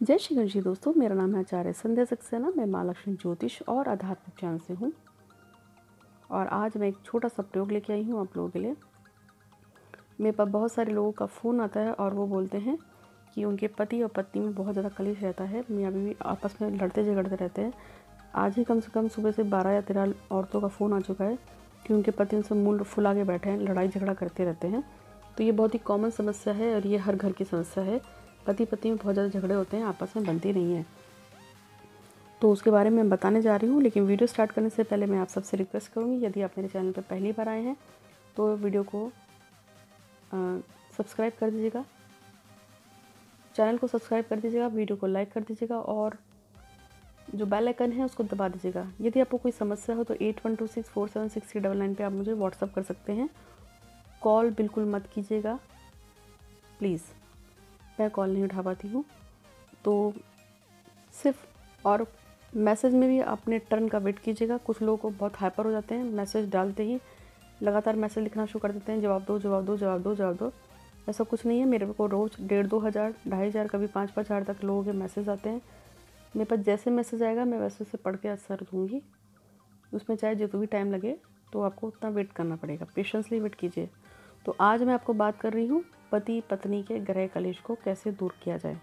जय श्री गणेश जी दोस्तों, मेरा नाम है आचार्य संध्या सक्सेना। मैं माँ लक्ष्मी ज्योतिष और आध्यात्मिक चैनल से हूँ और आज मैं एक छोटा सा प्रयोग लेके आई हूँ आप लोगों के लिए। मेरे पास बहुत सारे लोगों का फ़ोन आता है और वो बोलते हैं कि उनके पति और पत्नी में बहुत ज़्यादा कलेश रहता है, मियाँ बीवी आपस में लड़ते झगड़ते रहते हैं। आज ही कम से कम सुबह से 12 या 13 औरतों का फ़ोन आ चुका है कि उनके पति उनसे मुँह फुला के बैठे हैं, लड़ाई झगड़ा करते रहते हैं। तो ये बहुत ही कॉमन समस्या है और ये हर घर की समस्या है। पति पत्नी में बहुत ज़्यादा झगड़े होते हैं, आपस में बनती नहीं है। तो उसके बारे में मैं बताने जा रही हूँ, लेकिन वीडियो स्टार्ट करने से पहले मैं आप सबसे रिक्वेस्ट करूँगी, यदि आप मेरे चैनल पर पहली बार आए हैं तो वीडियो को सब्सक्राइब कर दीजिएगा, चैनल को सब्सक्राइब कर दीजिएगा, वीडियो को लाइक कर दीजिएगा और जो बेल आइकन है उसको दबा दीजिएगा। यदि आपको कोई समस्या हो तो 8126476399 पे आप मुझे व्हाट्सअप कर सकते हैं। कॉल बिल्कुल मत कीजिएगा प्लीज़, मैं कॉल नहीं उठा पाती हूँ। तो सिर्फ और मैसेज में भी अपने टर्न का वेट कीजिएगा। कुछ लोगों को बहुत हाइपर हो जाते हैं, मैसेज डालते ही लगातार मैसेज लिखना शुरू कर देते हैं, जवाब दो जवाब दो जवाब दो जवाब दो। ऐसा कुछ नहीं है। मेरे को रोज़ 1,500 2,000 2,500 कभी 5,000 5,000 तक लोगों के मैसेज आते हैं। मेरे पास जैसे मैसेज आएगा मैं वैसे उसे पढ़ के असर दूँगी, उसमें चाहे जितना भी टाइम लगे तो आपको उतना वेट करना पड़ेगा, पेशेंसली वेट कीजिए। तो आज मैं आपको बात कर रही हूँ पति पत्नी के ग्रह कलेश को कैसे दूर किया जाए।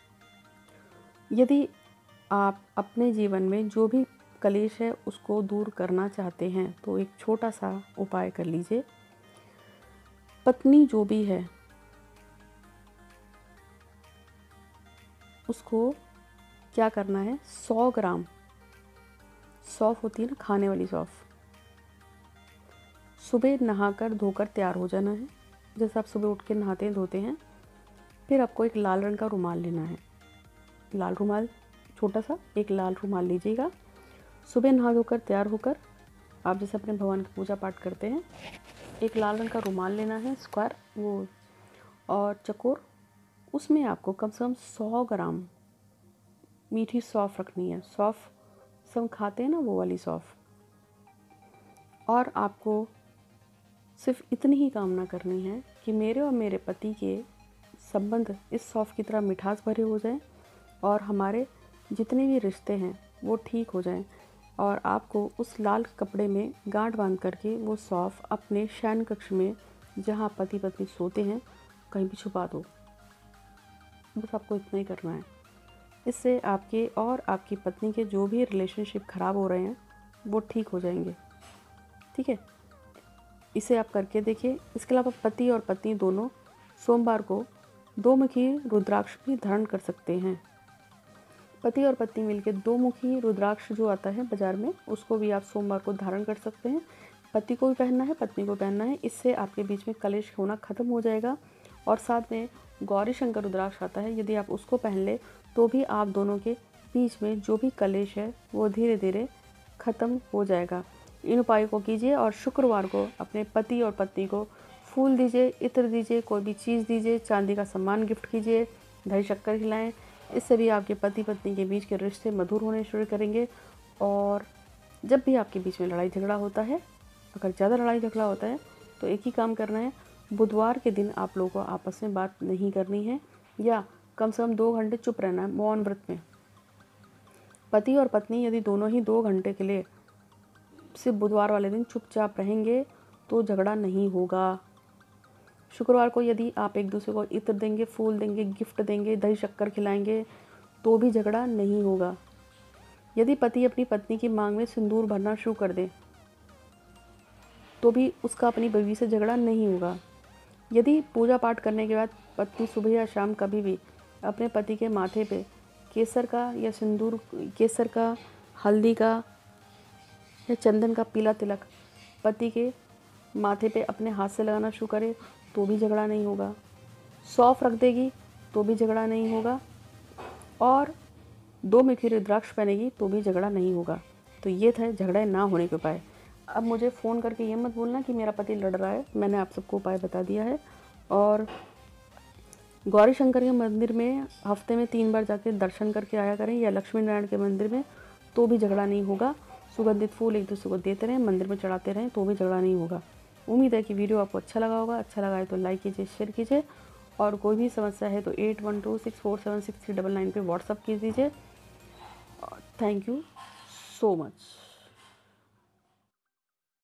यदि आप अपने जीवन में जो भी कलेश है उसको दूर करना चाहते हैं तो एक छोटा सा उपाय कर लीजिए। पत्नी जो भी है उसको क्या करना है, 100 ग्राम सौंफ होती है ना, खाने वाली सौंफ, सुबह नहाकर धोकर तैयार हो जाना है। जैसे आप सुबह उठ के नहाते हैं धोते हैं, फिर आपको एक लाल रंग का रुमाल लेना है। लाल रुमाल, छोटा सा एक लाल रुमाल लीजिएगा। सुबह नहा धोकर तैयार होकर आप जैसे अपने भगवान की पूजा पाठ करते हैं, एक लाल रंग का रुमाल लेना है, स्क्वायर वो और चकोर। उसमें आपको कम से कम 100 ग्राम मीठी सौंफ रखनी है। सौंफ सब खाते हैं ना, वो वाली सौंफ। और आपको सिर्फ इतनी ही कामना करनी है कि मेरे और मेरे पति के संबंध इस सौंफ की तरह मिठास भरे हो जाएं और हमारे जितने भी रिश्ते हैं वो ठीक हो जाएं। और आपको उस लाल कपड़े में गांठ बांध करके वो सौंफ अपने शयन कक्ष में जहाँ पति पत्नी सोते हैं कहीं भी छुपा दो। बस आपको इतना ही करना है। इससे आपके और आपकी पत्नी के जो भी रिलेशनशिप ख़राब हो रहे हैं वो ठीक हो जाएंगे। ठीक है, इसे आप करके देखिए। इसके अलावा पति और पत्नी दोनों सोमवार को 2 मुखी रुद्राक्ष भी धारण कर सकते हैं। पति और पत्नी मिलकर 2 मुखी रुद्राक्ष जो आता है बाजार में, उसको भी आप सोमवार को धारण कर सकते हैं। पति को भी पहनना है, पत्नी को पहनना है। इससे आपके बीच में कलेश होना खत्म हो जाएगा। और साथ में गौरी शंकर रुद्राक्ष आता है, यदि आप उसको पहन ले तो भी आप दोनों के बीच में जो भी कलेश है वो धीरे धीरे खत्म हो जाएगा। इन उपायों को कीजिए और शुक्रवार को अपने पति और पत्नी को फूल दीजिए, इत्र दीजिए, कोई भी चीज़ दीजिए, चांदी का सामान गिफ्ट कीजिए, दही शक्कर खिलाएं। इससे भी आपके पति पत्नी के बीच के रिश्ते मधुर होने शुरू करेंगे। और जब भी आपके बीच में लड़ाई झगड़ा होता है, अगर ज़्यादा लड़ाई झगड़ा होता है तो एक ही काम करना है, बुधवार के दिन आप लोगों को आपस में बात नहीं करनी है या कम से कम 2 घंटे चुप रहना है मौन व्रत में। पति और पत्नी यदि दोनों ही 2 घंटे के लिए सिर्फ बुधवार वाले दिन चुपचाप रहेंगे तो झगड़ा नहीं होगा। शुक्रवार को यदि आप एक दूसरे को इत्र देंगे, फूल देंगे, गिफ्ट देंगे, दही शक्कर खिलाएंगे तो भी झगड़ा नहीं होगा। यदि पति अपनी पत्नी की मांग में सिंदूर भरना शुरू कर दे तो भी उसका अपनी बीवी से झगड़ा नहीं होगा। यदि पूजा पाठ करने के बाद पत्नी सुबह या शाम कभी भी अपने पति के माथे पे केसर का या सिंदूर, केसर का, हल्दी का या चंदन का पीला तिलक पति के माथे पे अपने हाथ से लगाना शुरू करे तो भी झगड़ा नहीं होगा। सौंफ रख देगी तो भी झगड़ा नहीं होगा। और 2 मुखी रुद्राक्ष पहनेगी तो भी झगड़ा नहीं होगा। तो ये था झगड़े ना होने के उपाय। अब मुझे फ़ोन करके ये मत बोलना कि मेरा पति लड़ रहा है, मैंने आप सबको उपाय बता दिया है। और गौरी शंकर के मंदिर में हफ्ते में 3 बार जाके दर्शन करके आया करें या लक्ष्मी नारायण के मंदिर में, तो भी झगड़ा नहीं होगा। सुगंधित फूल एक दूसरे को देते रहें, मंदिर में चढ़ाते रहें तो भी झगड़ा नहीं होगा। उम्मीद है कि वीडियो आपको अच्छा लगा होगा। अच्छा लगा है तो लाइक कीजिए, शेयर कीजिए और कोई भी समस्या है तो 8126476399 पे व्हाट्सअप कीजिए। Thank you so much.